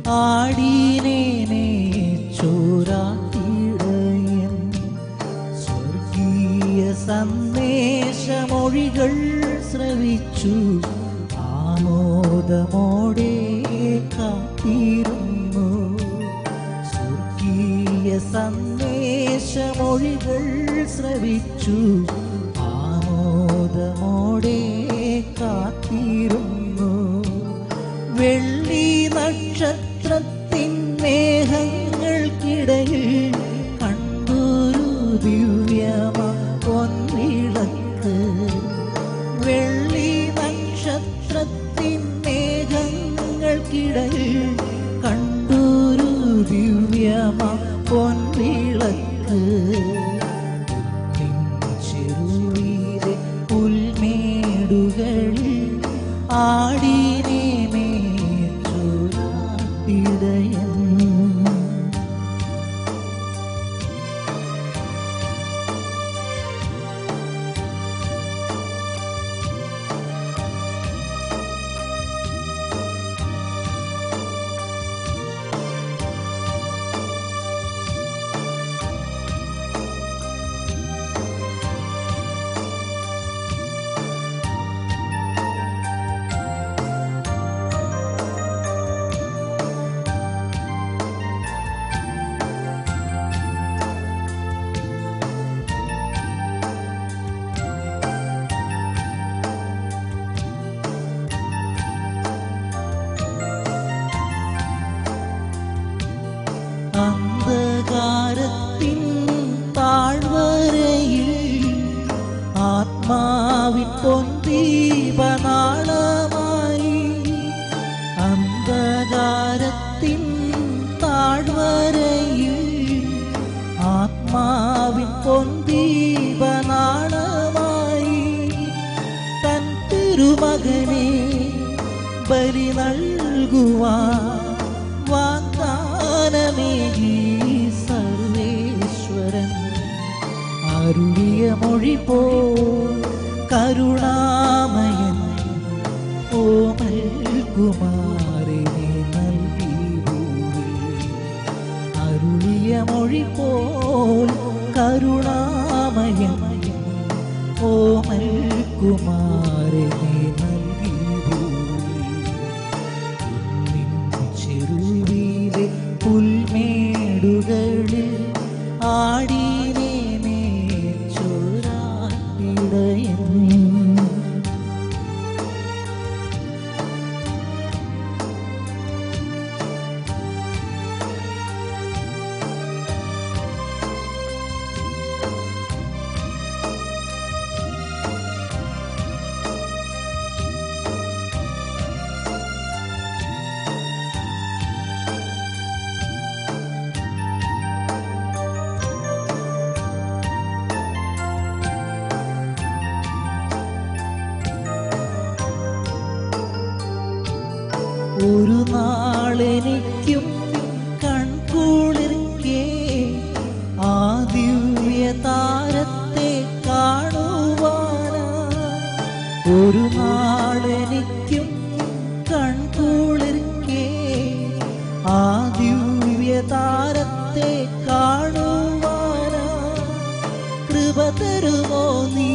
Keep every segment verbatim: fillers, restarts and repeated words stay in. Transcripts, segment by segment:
ആടീനേനെ ചോരാത്തിടയൻ സ്വർഗീയ സന്ദേശമൊഴികൾ ശ്രവിച്ചു ആമോദമോടെ കാത്തിരുന്നു. സ്വർഗീയ സന്ദേശമൊഴികൾ ശ്രവിച്ചു ആമോദമോടെ കാത്തിരുന്നു. വെള്ളി നക്ഷത്രത്തിൻ മേഘങ്ങൾക്കിടയിൽ കണ്ടൊരു ദിവ്യമാ പൊൻവിളക്ക്. വെള്ളി നക്ഷത്രത്തിൻ മേഘങ്ങൾക്കിടയിൽ കണ്ടൊരു ദിവ്യമാ പൊൻവിളക്ക്. ചെറുവീരെ പുൽമേടുകളിൽ ആടീനെ മേച്ചൊരാട്ടിടയൻ. അന്ധകാരത്തിൻ താഴ്വരയിൽ ആത്മാവിൻ പൊൻദീപനാളമായി. അന്ധകാരത്തിൻ താഴ്വരയിൽ ആത്മാവിൻ പൊൻദീപനാളമായി. തൻ തിരുമകനെ ബലി നൽകുവാൻ വാഗ്ദാനമേകി സർവേശ്വരൻ. അരുളിയ മൊഴി പോൽ കരുണാമയൻ ഓമൽ കുമാരനെ നൽകി ഭൂവിൽ. അരുളിയ മൊഴി പോൽ കരുണാമയൻ ഓമൽ കുമാരനെ നൽകി ഭൂവിൽ. ചെറുവീരെ പുൽമേടുകളിൽ ആടീനെ മേച്ചൊരാട്ടിടയൻ. ഒരു നാളെനിക്കും കൺകുളിർക്കെ ആ ദിവ്യ താരത്തെ കാണുവാനാ. ഒരു നാളെനിക്കും കൺകുളിർക്കെ ആ ദിവ്യ താരത്തെ കാണുവാനാ. കൃപ തരുമോ നീ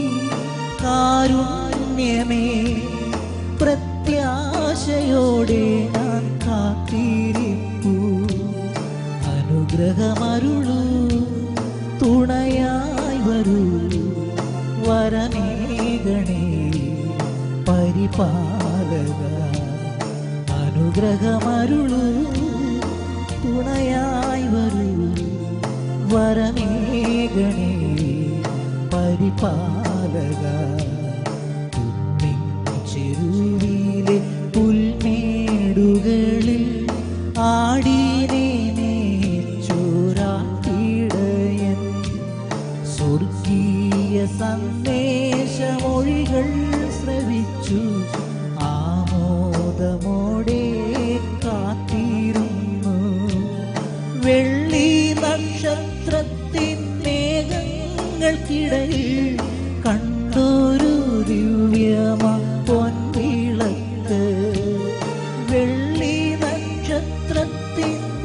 കാരുണ്യമേ, പ്രത്യാശയോടെ ഞാൻ കാത്തിരിപ്പു. അനുഗ്രഹമരുളൂ, തുണയായി വരൂ, വരമേഘണേ പരിപാലക. അനുഗ്രഹമരുളൂ, തുണയായി വരൂ, വരമേഘണേ പരിപാലക. ചെറുവീലെ പുൽമേടുകളിൽ ആടീനെ മേച്ചൊരാട്ടിടയൻ. സ്വർഗീയ സന്ദേശമൊഴികൾ ശ്രവിച്ചു ആമോദമോടെ കാത്തിരുന്നു. വെള്ളി നക്ഷത്രത്തിൻ മേഘങ്ങൾക്കിടയിൽ കണ്ടൊരു ദിവ്യമാ പൊൻവിളക്ക്. വെള്ളി നക്ഷത്ര തിൻ